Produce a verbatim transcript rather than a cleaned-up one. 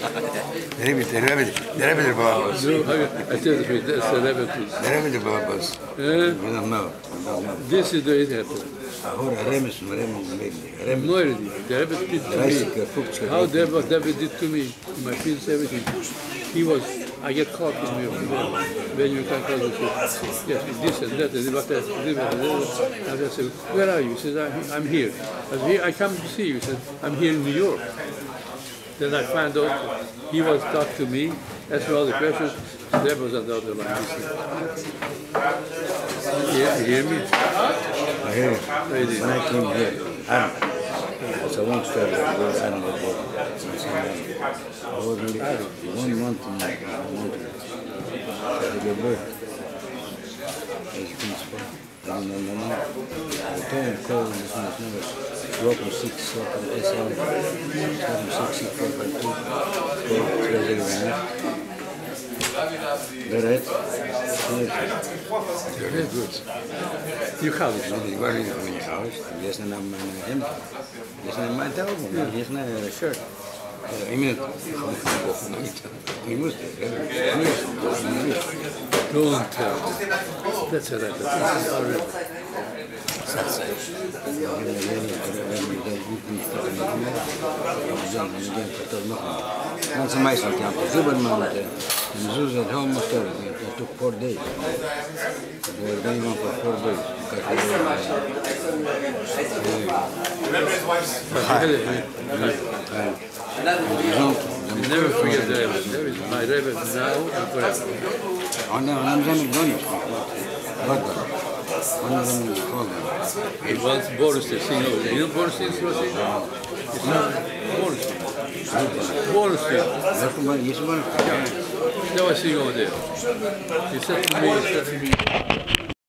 L'Arabit, l'Arabit, l'Arabit de Babas. No, I tell the truth, that's the Arabic. L'Arabit de Babas. Eh? We don't know. This is the interpreter. Ahora Remes, Remes, Remes. No, the Arabic did to me. How David, David did to me in my field seventeen. He was, I get caught in me when you can call it. Yes, this and that, and what else, and I said, where are you? He says, I'm here. I said, I come to see you. He said, I'm here in New York. Then I found out he was talking to me, asked me all the questions. There was another line. Yeah, you hear me? I hear you. When I came here, I'm, it's a long story. I was animal there. I was only one month in my mountain. I gave birth. As you can see, I don't know no more. I told him, call him, this one is never. Welcome six, welcome S L, welcome six, six, four, five, two, four, three, zero, one. Right? Very good. You have it. You are in your house. Yes, and I'm him. Yes, and my telephone. Yes, and a shirt. I mean, he must Don't tell. That's a rabbit. This is already. That's a nice one. Zeus at home was terrible. It took four days. They were going on for four days. You never forget the rabbit. There is my rabbit now and forever. On the I'm going to go. One of them is called. It was Boris to sing over there. You know Boris is what sing? It's not Boris. Boris. That's the one. Yes, one. That was sing over there. He said to me, he said to me,